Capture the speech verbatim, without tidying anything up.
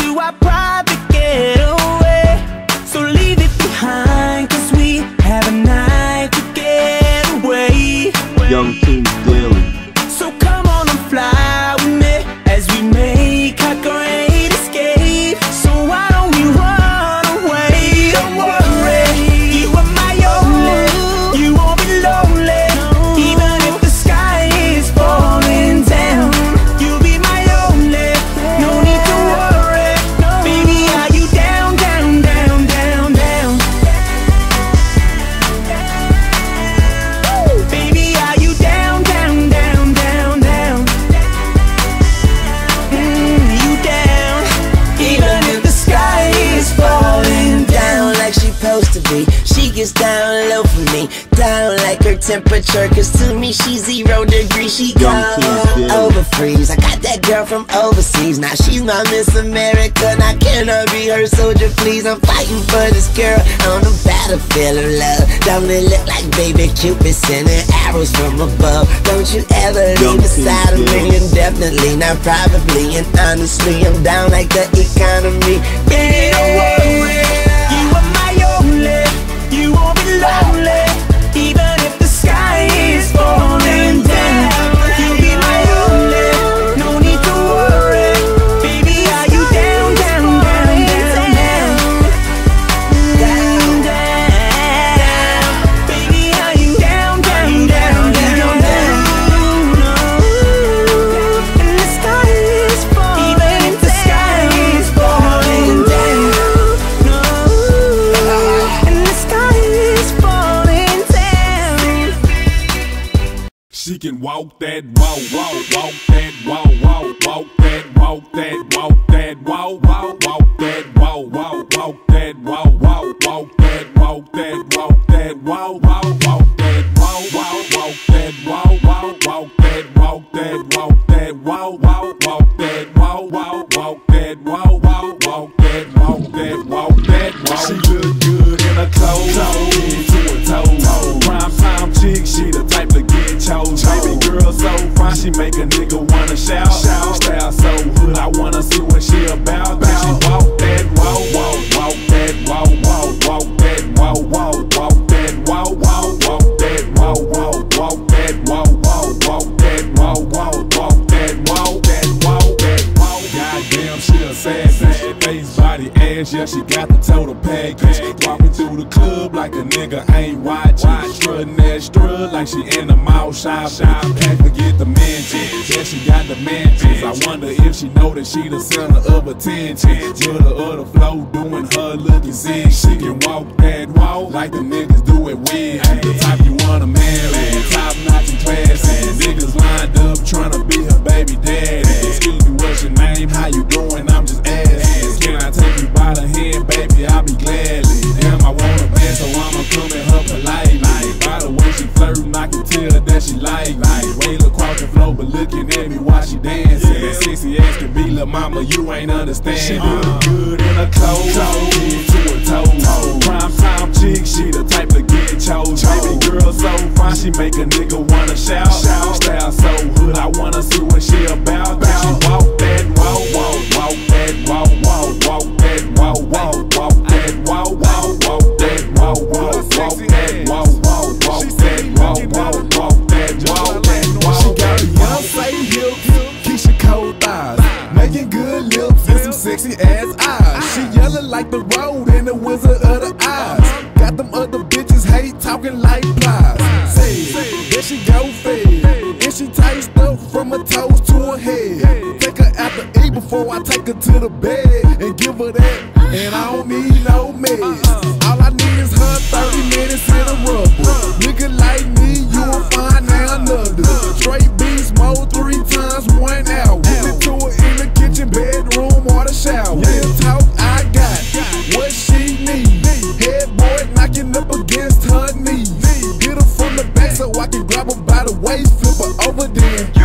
to our private getaway. So leave it behind, cause we have a night to get away. Young King Daily. So come on and fly with me as we make our great escape. So why don't we run away? Don't worry, you are my only. You won't be lonely, even if the sky is falling down. You'll be my only, no need to worry. Baby, are you down, down, down, down, down? Baby, are you down, down, down, down, down? Mm, you down, even if the sky is falling down. Like she supposed to be, she gets down low for me, down like her temperature, cause to me she's zero degrees. She Young King cold Daily. over freeze. I got that girl from overseas, now she's my Miss America. Now can I be her soldier, please? I'm fighting for this girl on the battlefield of love. Don't it look like baby Cupid sending arrows from above? Don't you ever Young leave beside of King me, indefinitely, not probably, and honestly, I'm down like the economy. Baby, don't worry, you are my only. You won't be lonely, even if the sky is falling down. You'll be my only, no need to worry. Baby, are you down, down, down, down, down? Down, down. Baby, are you down, down, down, down, down? And the sky is falling, even if the sky is falling down. And the sky is falling down. She can walk that walk, walk, walk that walk, walk, walk that walk, that walk, that walk, walk, walk that walk, walk, walk that walk, walk, walk that walk, that walk, that walk, walk, walk that walk, walk, walk that walk, walk, walk that walk, that walk, that walk, walk, walk that walk, walk, walk that walk, walk, walk that walk, that walk, that walk. She look good in her clothes, head to her toes. Prime time chick, she the type to get chose. Baby girl so fine, she make a nigga wanna shout. Style so hood, I wanna see what she about. Then she walk that walk, walk, walk that walk, walk, walk that walk, walk, walk that walk, walk, walk that walk, walk, walk that walk, walk, walk that walk, walk, walk that walk, that walk, that walk. Goddamn, she a sassy, face, body, ass, yeah, she got the total package. Walking through the club like a nigga ain't watching. Strutting that strut like she in the mall shop. Can't forget the mansions, yeah, she got the mansions. I wonder if she know that she the center of attention. Middle of the flow, doing her looking sick. She can walk that walk like the niggas do it with. She the type you wanna marry, top notch and classy. Niggas lined up tryna be her baby daddy. Excuse me, what's your name? How you doing? I'm just asking. Can I take you by the hand, baby? I'll be gladly. Damn, I want a man, so I'ma come at her politely. By the way she flirtin', I can tell that she like me. Wail across the floor, but looking at me while she dancing. That sexy ass can be lil' mama, you ain't understand. She look good in her clothes, head to her toes. Prime time chick, she the type to get chose. Baby girl so fine, she make a nigga wanna shout. Style so hood, I wanna see what she about. Then she walk that walk, walk, walk that walk, walk, walk that walk, walk, walk that walk, walk, walk that walk, walk, walk that walk, walk, walk that walk, walk, walk that walk, that walk. She got Beyonce hips, Keisha Cole thighs, making good lips and some sexy ass eyes. She yelling like the road and the Wizard of the Eyes. Got them other bitches hate talking like plies. Say, there she go fed, and she tight stuff from her toes to her head. Take her out to eat before I take her to the bed and give her that. And I don't need no meds. All I need is her thirty minutes in a rubber. Nigga like me, you will find now another. Straight beast mode three times one hour. Give it to her in the kitchen, bedroom, or the shower. Real talk, I got what she need. Headboard knocking up against her knees. Hit her from the back so I can grab her by the waist, flip her over then.